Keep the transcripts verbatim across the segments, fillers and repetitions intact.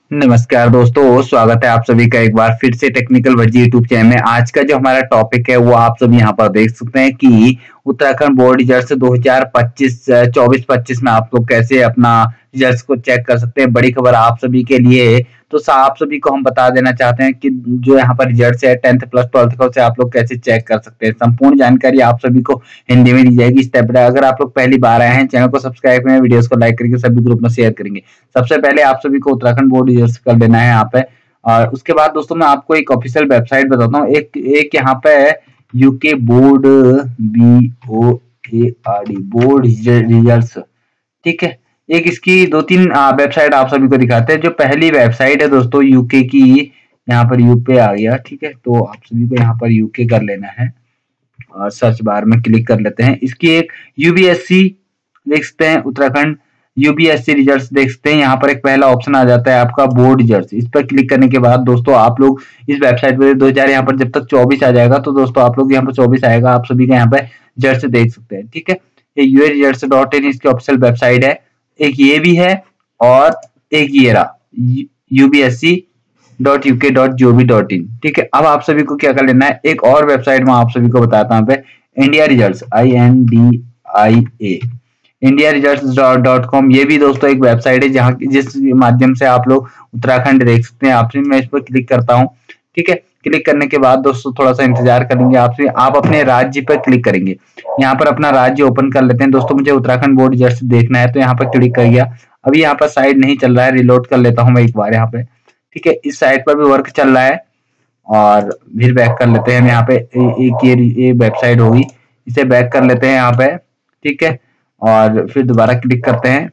नमस्कार दोस्तों, स्वागत है आप सभी का एक बार फिर से टेक्निकल वर्जी यूट्यूब चैनल में। आज का जो हमारा टॉपिक है वो आप सभी यहाँ पर देख सकते हैं कि उत्तराखंड बोर्ड रिजल्ट दो हज़ार पच्चीस चौबीस पच्चीस में आप लोग कैसे अपना रिजल्ट्स को चेक कर सकते हैं। बड़ी खबर आप सभी के लिए है। तो सा- आप सभी को हम बता देना चाहते हैं कि जो यहाँ पर रिजल्ट है टेंथ प्लस ट्वेल्थ का, उसे आप लोग कैसे चेक कर सकते हैं। संपूर्ण जानकारी आप सभी को हिंदी में दी जाएगी स्टेप बाय। अगर आप लोग पहली बार आए हैं, चैनल को सब्सक्राइब करें, वीडियोस को लाइक करके सभी ग्रुप में शेयर करेंगे। सबसे पहले आप सभी को उत्तराखंड बोर्ड रजिस्टर कर लेना है यहाँ पे। और उसके बाद दोस्तों मैं आपको एक ऑफिशियल वेबसाइट बताता हूँ। एक एक यहाँ पे UK board B O A R D board results, ठीक है। एक इसकी दो तीन वेबसाइट आप सभी को दिखाते हैं। जो पहली वेबसाइट है दोस्तों यूके की, यहाँ पर यूपे आ गया, ठीक है। तो आप सभी को यहाँ पर यूके कर लेना है और सर्च बार में क्लिक कर लेते हैं। इसकी एक यूबीएससी देख सकते हैं, उत्तराखंड यूबीएससी रिजल्ट्स देख सकते हैं। यहाँ पर एक पहला ऑप्शन आ जाता है आपका बोर्ड रिजल्ट्स। इस पर क्लिक करने के बाद दोस्तों आप लोग इस वेबसाइट पे दो हजार यहाँ पर जब तक चौबीस आ जाएगा तो दोस्तों आप लोग यहाँ पर चौबीस आएगा, आप सभी का यहाँ पे रिजल्ट देख सकते हैं, ठीक है। ये यूए रिजल्ट्स डॉट इन इसकी ऑफिशियल वेबसाइट है। एक ये भी है और एक ये रहा UBSC dot UK dot gov dot in, ठीक है। अब आप सभी को क्या कर लेना है, एक और वेबसाइट में आप सभी को बताता हूँ पे, India results I N D I A India results dot com. ये भी दोस्तों एक वेबसाइट है जहाँ जिस माध्यम से आप लोग उत्तराखंड देख सकते हैं। आपसे मैं इस पर क्लिक करता हूँ, ठीक है। क्लिक करने के बाद दोस्तों थोड़ा सा इंतजार करेंगे आपसे, आप अपने राज्य पर क्लिक करेंगे। यहाँ पर अपना राज्य ओपन कर लेते हैं दोस्तों। मुझे उत्तराखंड बोर्ड रिजल्ट देखना है तो यहाँ पर क्लिक कर गया। अभी यहाँ पर साइड नहीं चल रहा है, रिलोड कर लेता हूँ मैं एक बार यहाँ पे, ठीक है। इस साइट पर भी वर्क चल रहा है और फिर बैक कर लेते हैं हम यहाँ पे। एक ये ये वेबसाइट होगी, इसे बैक कर लेते हैं यहाँ पे, ठीक है। और फिर दोबारा क्लिक करते हैं।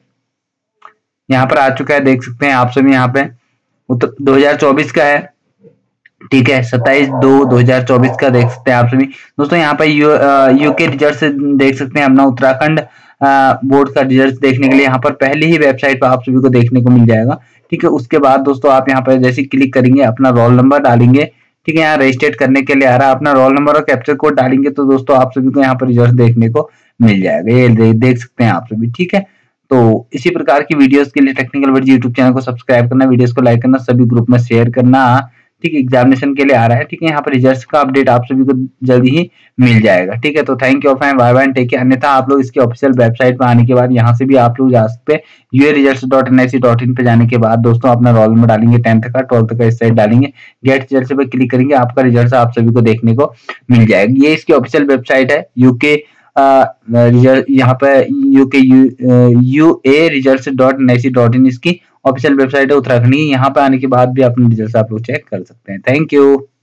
यहाँ पर आ चुका है, देख सकते हैं आप सभी यहाँ पे दो हज़ार चौबीस का है, ठीक है। सत्ताईस दो दो हजार चौबीस का देख सकते हैं आप सभी दोस्तों। यहाँ पे यू, यूके रिजल्ट देख सकते हैं। अपना उत्तराखंड बोर्ड का रिजल्ट देखने के लिए यहाँ पर पहले ही वेबसाइट पर आप सभी को देखने को मिल जाएगा, ठीक है। उसके बाद दोस्तों आप यहाँ पर जैसे क्लिक करेंगे, अपना रोल नंबर डालेंगे, ठीक है। यहाँ रजिस्ट्रेट करने के लिए आ रहा है, अपना रोल नंबर और कैप्चर कोड डालेंगे तो दोस्तों आप सभी को यहाँ पर रिजल्ट देखने को मिल जाएगा। ये देख सकते हैं आप सभी, ठीक है। तो इसी प्रकार की वीडियोस के लिए टेक्निकल वर्ड यूट्यूब चैनल को सब्सक्राइब करना, वीडियोस को लाइक करना, सभी ग्रुप में शेयर करना, ठीक है। एग्जामिनेशन के लिए आ रहा है, ठीक है। यहाँ पर रिजल्ट्स का अपडेट आप सभी को जल्दी ही मिल जाएगा, ठीक है। तो thank you fine, bye bye, take care. अन्यथा आप लोग इसकी ऑफिशियल वेबसाइट पर आने के बाद यहाँ से भी आप लोग जा सकते हैं। UA results dot N I C dot in पे जाने के बाद दोस्तों अपना रोल में डालेंगे, टेंथ का ट्वेल्थ का इस साइड डालेंगे, गेट रिजल्ट पे क्लिक करेंगे, आपका रिजल्ट आप सभी को देखने को मिल जाएगा। ये इसकी ऑफिशियल वेबसाइट है यूके रिजल्ट, यहाँ पे UK U A result dot N I C dot in इसकी ऑफिशियल वेबसाइट है उत्तराखंड की। यहाँ पे आने के बाद भी अपने रिजल्ट आप लोग चेक कर सकते हैं। Thank you.